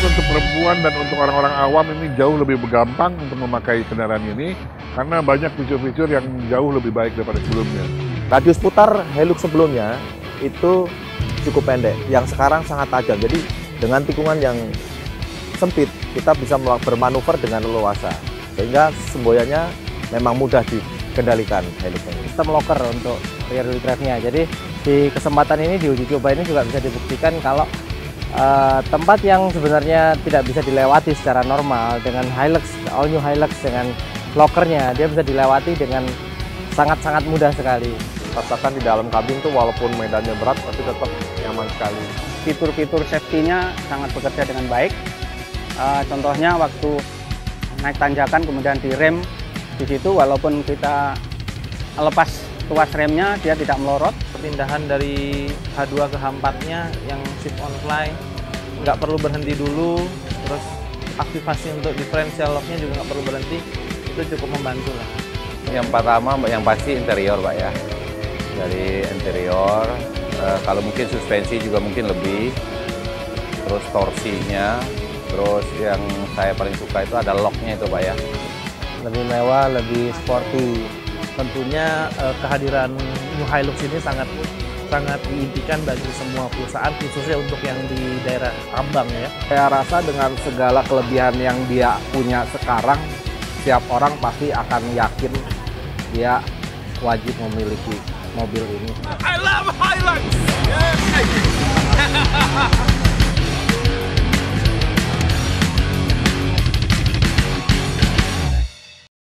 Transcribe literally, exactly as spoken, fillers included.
baik untuk perempuan dan untuk orang-orang awam ini jauh lebih gampang untuk memakai kendaraan ini karena banyak fitur-fitur yang jauh lebih baik daripada sebelumnya. Radius putar Hilux sebelumnya itu cukup pendek, yang sekarang sangat tajam. Jadi dengan tikungan yang sempit, kita bisa bermanuver dengan leluasa. Sehingga semboyannya memang mudah dikendalikan Hilux ini. Sistem locker untuk rear wheel drive-nya. Jadi di kesempatan ini, di uji coba ini juga bisa dibuktikan kalau uh, tempat yang sebenarnya tidak bisa dilewati secara normal dengan Hilux, all new Hilux dengan lockernya, dia bisa dilewati dengan sangat-sangat mudah sekali. Rasakan di dalam kabin tuh walaupun medannya berat tapi tetap nyaman sekali. Fitur-fitur safety-nya sangat bekerja dengan baik. Uh, contohnya waktu naik tanjakan kemudian direm di situ, walaupun kita lepas tuas remnya dia tidak melorot. Perpindahan dari H dua ke H empat-nya yang shift on fly, nggak perlu berhenti dulu, terus aktivasi untuk differential lock-nya juga nggak perlu berhenti, itu cukup membantu lah. Yang pertama yang pasti interior Pak ya, dari interior, eh, kalau mungkin suspensi juga mungkin lebih, terus torsinya, terus yang saya paling suka itu ada lock-nya itu Pak ya. Lebih mewah, lebih sporty. Tentunya eh, kehadiran New Hilux ini sangat sangat diimpikan bagi semua perusahaan, khususnya untuk yang di daerah Tambang ya. Saya rasa dengan segala kelebihan yang dia punya sekarang, setiap orang pasti akan yakin dia wajib memiliki mobil ini. I love Hilux! Yeah.